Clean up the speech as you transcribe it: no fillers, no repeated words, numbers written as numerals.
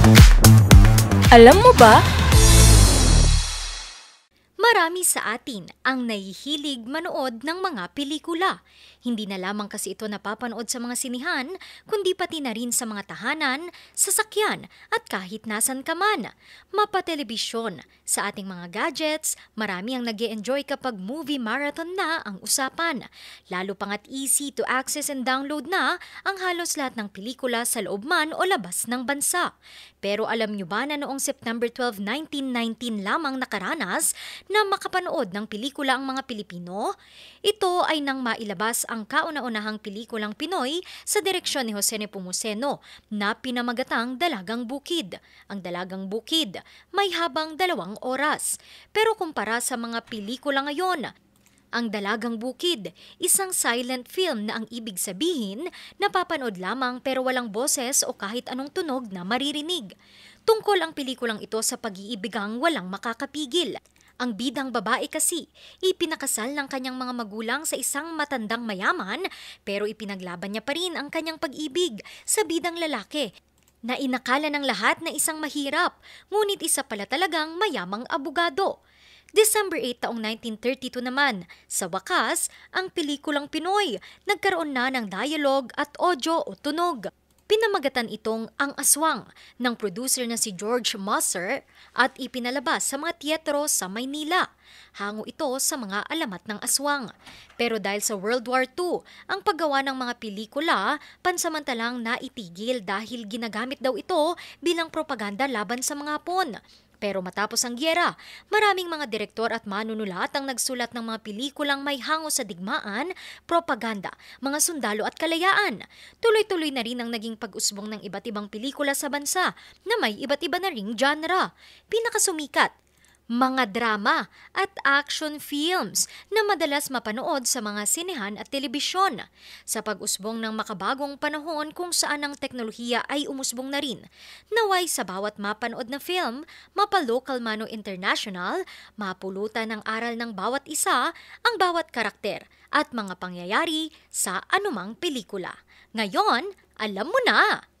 Alam mo ba? Marami sa atin ang nahihilig manood ng mga pelikula. Hindi na lamang kasi ito napapanood sa mga sinihan, kundi pati na rin sa mga tahanan, sasakyan at kahit nasan ka man. Mapatelebisyon, sa ating mga gadgets, marami ang nag-e-enjoy kapag movie marathon na ang usapan. Lalo pangat easy to access and download na ang halos lahat ng pelikula sa loob man o labas ng bansa. Pero alam nyo ba na noong September 12, 1919 lamang nakaranas na makapanood ng pelikula ang mga Pilipino? Ito ay nang mailabas ang kauna-unahang pelikulang Pinoy sa direksyon ni Jose Nepomuceno na pinamagatang Dalagang Bukid. Ang Dalagang Bukid may habang 2 oras. Pero kumpara sa mga pelikula ngayon, ang Dalagang Bukid, isang silent film na ang ibig sabihin, napapanood lamang pero walang boses o kahit anong tunog na maririnig. Tungkol ang pelikulang ito sa pag-iibigang walang makakapigil. Ang bidang babae kasi, ipinakasal ng kanyang mga magulang sa isang matandang mayaman pero ipinaglaban niya pa rin ang kanyang pag-ibig sa bidang lalaki na inakala ng lahat na isang mahirap, ngunit isa pala talagang mayamang abogado. December 8 taong 1932 naman, sa wakas, ang pelikulang Pinoy nagkaroon na ng dialogue at audio o tunog. Pinamagatan itong Ang Aswang ng producer na si George Musser at ipinalabas sa mga teatro sa Maynila. Hango ito sa mga alamat ng aswang. Pero dahil sa World War II, ang paggawa ng mga pelikula pansamantalang naitigil dahil ginagamit daw ito bilang propaganda laban sa mga Hapon. Pero matapos ang gyera, maraming mga direktor at manunulat ang nagsulat ng mga pelikulang may hango sa digmaan, propaganda, mga sundalo at kalayaan. Tuloy-tuloy na rin ang naging pag-usbong ng iba't ibang pelikula sa bansa na may iba't iba na ring genre. Pinakasumikat, mga drama at action films na madalas mapanood sa mga sinehan at telebisyon. Sa pag-usbong ng makabagong panahon kung saan ang teknolohiya ay umusbong na rin, naway sa bawat mapanood na film, mapa-local man o international, mapulutan ng aral ng bawat isa ang bawat karakter at mga pangyayari sa anumang pelikula. Ngayon, alam mo na!